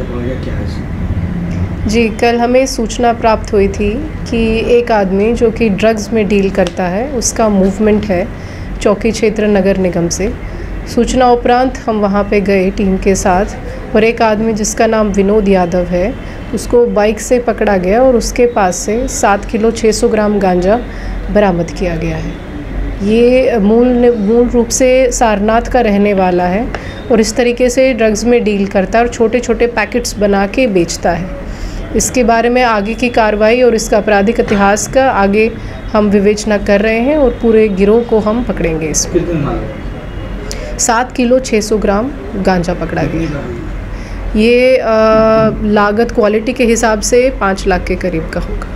गांजा पकड़ा गया, क्या है? जी, कल हमें सूचना प्राप्त हुई थी कि एक आदमी जो कि ड्रग्स में डील करता है उसका मूवमेंट है चौकी क्षेत्र नगर निगम से। सूचना उपरांत हम वहां पे गए टीम के साथ और एक आदमी जिसका नाम विनोद यादव है उसको बाइक से पकड़ा गया और उसके पास से 7 किलो 600 ग्राम गांजा बरामद किया गया है। ये मूल रूप से सारनाथ का रहने वाला है और इस तरीके से ड्रग्स में डील करता है और छोटे छोटे पैकेट्स बना के बेचता है। इसके बारे में आगे की कार्रवाई और इसका आपराधिक इतिहास का आगे हम विवेचना कर रहे हैं और पूरे गिरोह को हम पकड़ेंगे। इसमें 7 किलो 600 ग्राम गांजा पकड़ा गया। ये लागत क्वालिटी के हिसाब से 5 लाख के करीब का होगा।